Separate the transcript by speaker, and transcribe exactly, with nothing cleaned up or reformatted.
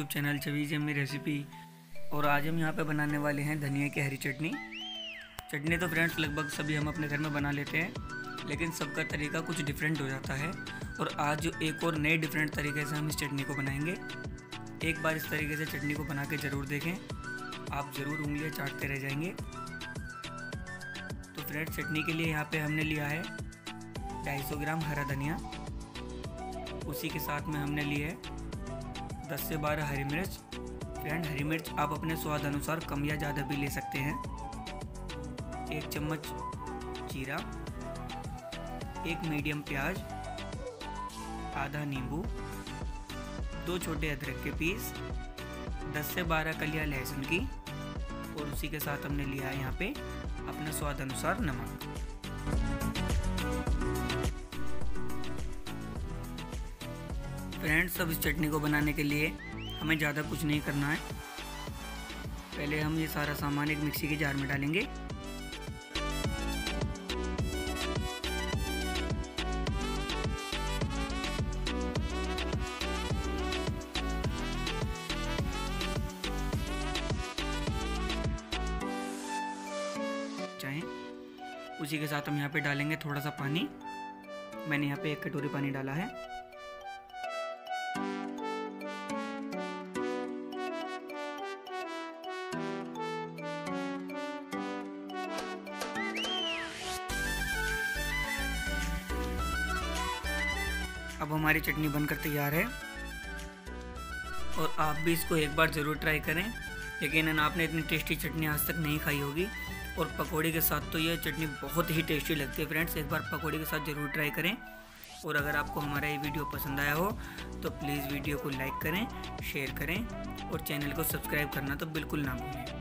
Speaker 1: YouTube channel चवीज अम्मी recipe. और आज हम यहाँ पे बनाने वाले हैं धनिया की हरी चटनी। चटनी तो फ्रेंड्स लगभग सभी हम अपने घर में बना लेते हैं, लेकिन सबका तरीका कुछ डिफरेंट हो जाता है। और आज जो एक और नए डिफरेंट तरीके से हम इस चटनी को बनाएंगे। एक बार इस तरीके से चटनी को बना के ज़रूर देखें, आप ज़रूर उंगलियां चाटते रह जाएंगे। तो फ्रेंड्स चटनी के लिए यहाँ पे हमने लिया है ढाई सौ ग्राम हरा धनिया, उसी के साथ में हमने लिए है दस से बारह हरी मिर्च। फ्रेंड हरी मिर्च आप अपने स्वाद अनुसार कम या ज़्यादा भी ले सकते हैं। एक चम्मच जीरा, एक मीडियम प्याज, आधा नींबू, दो छोटे अदरक के पीस, दस से बारह कलियां लहसुन की, और उसी के साथ हमने लिया है यहाँ पे अपने स्वाद अनुसार नमक। फ्रेंड्स अब इस चटनी को बनाने के लिए हमें ज़्यादा कुछ नहीं करना है। पहले हम ये सारा सामान एक मिक्सी के जार में डालेंगे। चाहे उसी के साथ हम यहाँ पे डालेंगे थोड़ा सा पानी। मैंने यहाँ पे एक कटोरी पानी डाला है। अब हमारी चटनी बनकर तैयार है और आप भी इसको एक बार ज़रूर ट्राई करें। यकीनन आपने इतनी टेस्टी चटनी आज तक नहीं खाई होगी। और पकौड़े के साथ तो ये चटनी बहुत ही टेस्टी लगती है। फ्रेंड्स एक बार पकौड़े के साथ ज़रूर ट्राई करें। और अगर आपको हमारा ये वीडियो पसंद आया हो तो प्लीज़ वीडियो को लाइक करें, शेयर करें और चैनल को सब्सक्राइब करना तो बिल्कुल ना भूलें।